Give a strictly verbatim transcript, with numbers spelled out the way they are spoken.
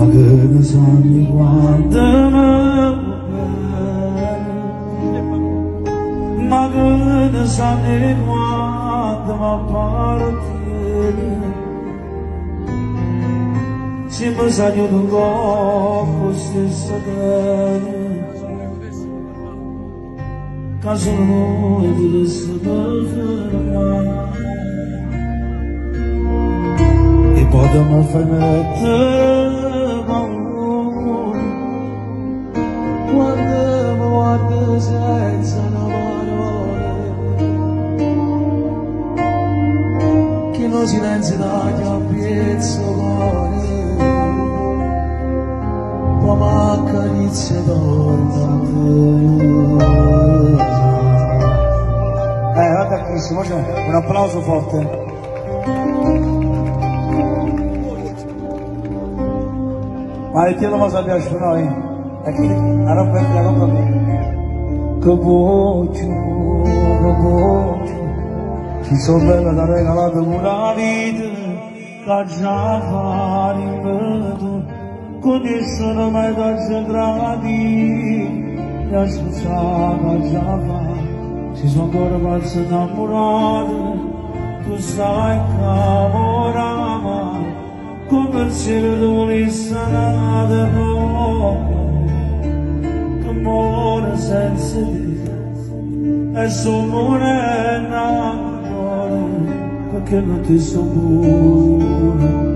che ne sanno quanto ma che ne sanno quanto mi appartiene se mi sogno di un corpo stesso bene che solo noi dovessimo fermare e poi da me fai mettere paura quando mi guardi senza una che lo silenzio dagli a piezzolare poi m'accarezza torna eh guarda carissimo c'è un applauso forte ma il titolo cosa piace per noi? E chi? La roba la roba che voglio che voglio ti sono bella da regalato una vita che già fare in vedo con nessuno mai concentrati e aspettava già fa si sono ancora pazzi innamorati tu sai che amorava come il cielo di un'insalata poco che muore senza vita e sono morena perché non ti so buono